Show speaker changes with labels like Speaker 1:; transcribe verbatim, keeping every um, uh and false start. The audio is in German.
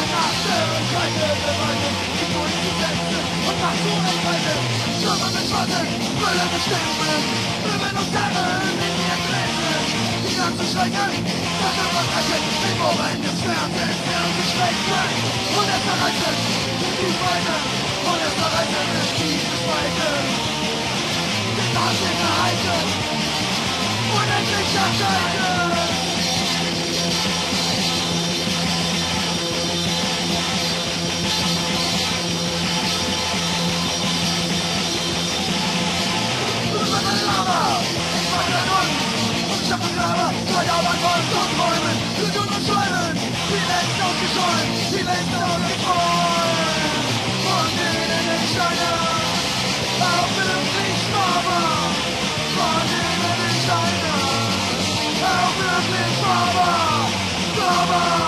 Speaker 1: Keine Beweise, die Gesetze und Macht zu entfalten. Stürme mit Schwatten, Brille mit Stimmen, Blumen und Terren in ihr Grenzen. Die ganze Schrecken, das Überreichen, den Ohren des Fernsehens werden geschwächt. Und es erreichen, die Weite, und es erreichen ist dieses Weite. Den Wahnsinn erhalten, unendlich erscheinen. Ich hab Begraber, Feuerwehr von Träumen, Lügen und Schäumen, die Welt ist ausgeschollen, die Welt ist ausgeschollen. Von denen ich scheine, auch wirklich Mama. Von denen ich scheine, auch wirklich Mama. Mama.